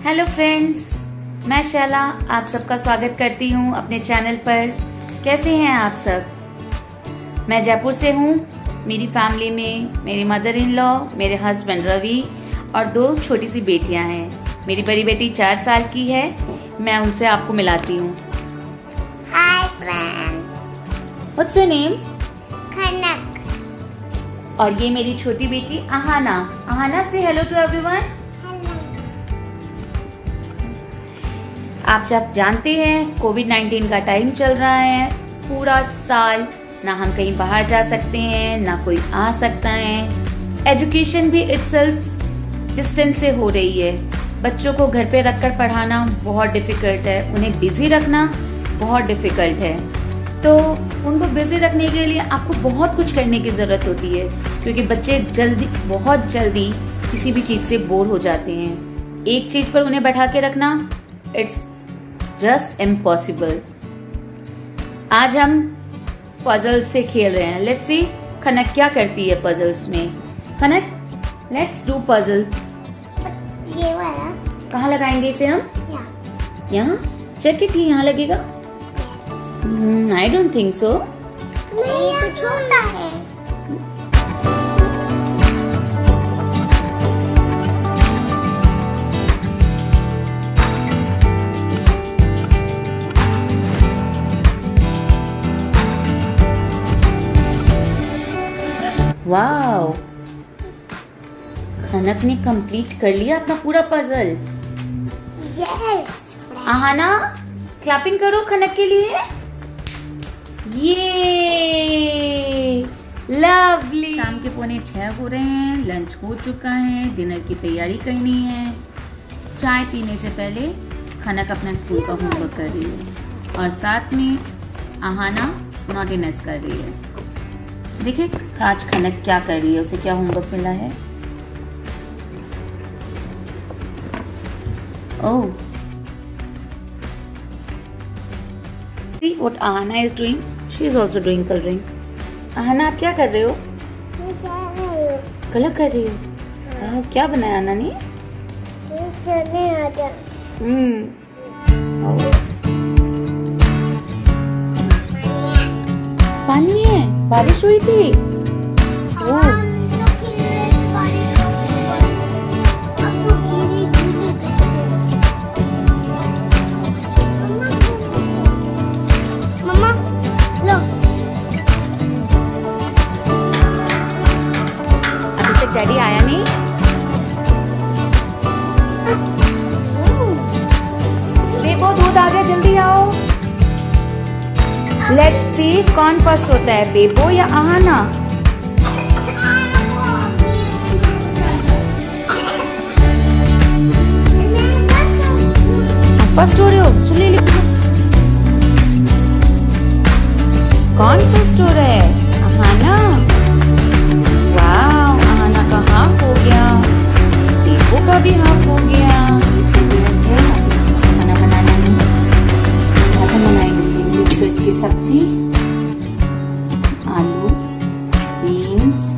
Hello friends, मैं शैला आप सबका स्वागत करती हूँ अपने चैनल पर। कैसे हैं आप सब? मैं जयपुर से हूँ। मेरी फैमिली में मेरी मदर इन लॉ, मेरे हस्बैंड रवि और 2 छोटी सी बेटियाँ हैं। मेरी बड़ी बेटी 4 साल की है। मैं उनसे आपको मिलाती हूँ। Hi friend, what's your name? Khanak. और ये मेरी छोटी बेटी आहाना। आहाना से हेलो टू एवरीवन। आप सब जानते हैं कोविड-19 का टाइम चल रहा है। पूरा साल ना हम कहीं बाहर जा सकते हैं, ना कोई आ सकता है। एजुकेशन भी इटसेल्फ डिस्टेंस से हो रही है। बच्चों को घर पे रखकर पढ़ाना बहुत डिफिकल्ट है, उन्हें बिजी रखना बहुत डिफिकल्ट है। तो उनको बिजी रखने के लिए आपको बहुत कुछ करने की जरूरत होती है, क्योंकि बच्चे बहुत जल्दी किसी भी चीज से बोर हो जाते हैं। एक चीज पर उन्हें बैठा के रखना इट्स जस्ट इम्पॉसिबल। आज हम पजल्स से खेल रहे हैं। लेट्स सी खनक क्या करती है पजल्स में। खनक, लेट्स डू पजल। ये वाला कहाँ लगाएंगे इसे हम? यहाँ? चेक इट, यहाँ लगेगा? I don't think so. नहीं, ये छोटा है। वाओ, खनक ने कंप्लीट कर लिया अपना पूरा पजल। यस। आहाना, क्लैपिंग करो खनक के लिए। ये लवली। शाम के 5:45 हो रहे हैं। लंच हो चुका है, डिनर की तैयारी करनी है। चाय पीने से पहले खनक अपना स्कूल का होमवर्क कर रही है और साथ में आहाना नॉटीनेस कर रही है। देखिए आज खनक क्या कर रही है, उसे क्या होमवर्क मिला है। ओह, see what Ahana is doing? She is also doing coloring. Ahana, आप क्या कर रहे हो? कलर कर रही हो? क्या बनाया आना ने? पानी है, बारिश हुई थी। ओह, मम्मा लो। अभी तक डैडी आया नहीं। देखो दूध आ गया, जल्दी आओ। लेट्स सी कौन फर्स्ट होता है, बेबो या आहाना? फर्स्ट हो रहे हो? चलिए लिखो। कौन फर्स्ट हो रहा है? आहाना। वाह, आहाना का हाफ हो गया, बेबो का भी हाफ हो गया। खाना बनाना नहीं, खाना बनाएंगे मिक्स वेज की सब्जी, आलू, बीन्स,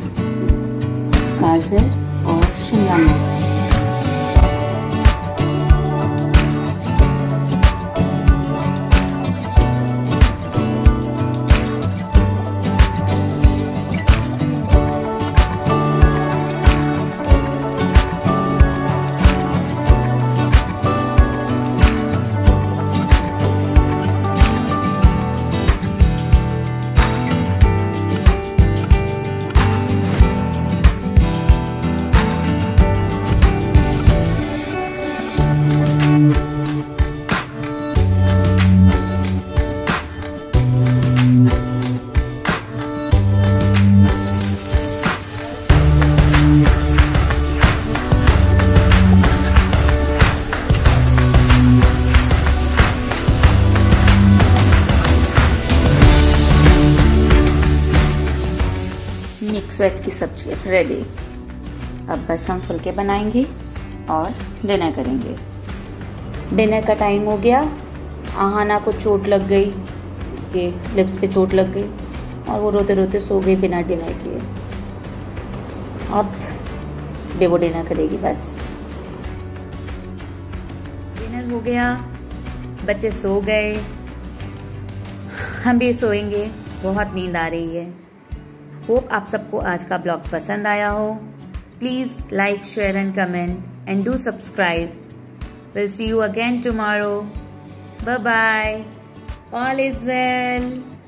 गाजर और शिमला मिर्च। मिक्स वेज की सब्जी रेडी। अब बस हम फुलके बनाएंगे और डिनर करेंगे। डिनर का टाइम हो गया। आहाना को चोट लग गई, उसके लिप्स पे चोट लग गई और वो रोते रोते सो गई बिना डिनर किए। अब बेबो डिनर करेगी बस। हो गया, बच्चे सो गए, हम भी सोएंगे, बहुत नींद आ रही है। होप आप सबको आज का ब्लॉग पसंद आया हो। Please like, share and comment and do subscribe. Will see you again tomorrow. Bye bye. All is well.